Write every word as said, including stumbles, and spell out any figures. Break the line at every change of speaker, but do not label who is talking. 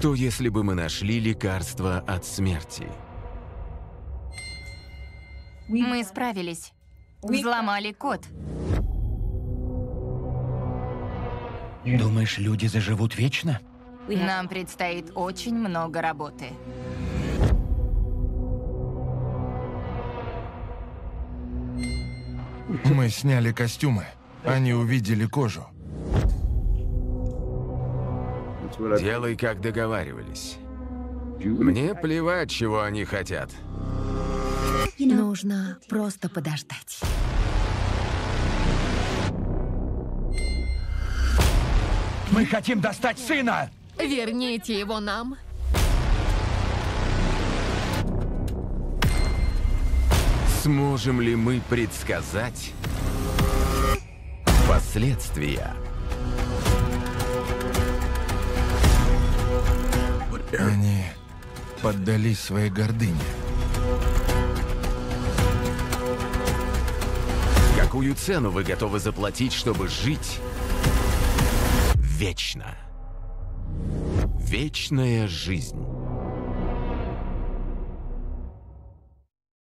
Что если бы мы нашли лекарство от смерти?
Мы справились. Взломали код.
Думаешь, люди заживут вечно?
Нам предстоит очень много работы.
Мы сняли костюмы. Они увидели кожу.
Делай, как договаривались. Мне плевать, чего они хотят.
Нужно просто подождать.
Мы хотим достать сына!
Верните его нам.
Сможем ли мы предсказать последствия?
Они поддались своей гордыне.
Какую цену вы готовы заплатить, чтобы жить вечно? Вечная жизнь.